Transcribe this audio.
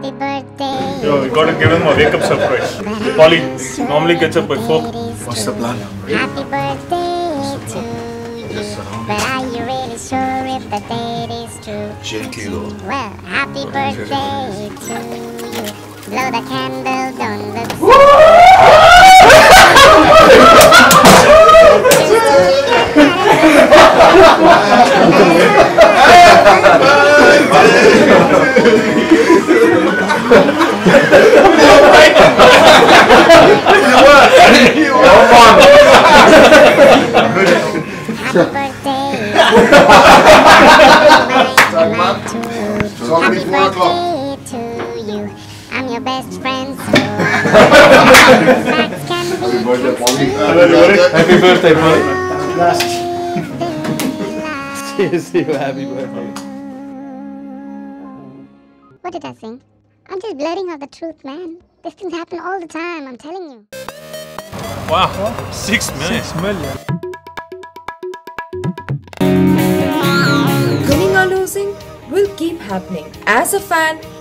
Happy birthday. Yo, you gotta give him a wake-up surprise. Polly normally gets up by 4. What's the plan? Happy birthday to you. But are you really sure if the date is true? Gently though. Well, happy birthday to you. Blow the candle, don't look so. Happy birthday. Happy birthday to you. I'm your best friend, so facts can be Happy birthday, Polly. Seriously, happy birthday. What did I sing? I'm just blurting out the truth, man. These things happen all the time, I'm telling you. Wow, 6 million. 6 million. Winning or losing will keep happening. As a fan,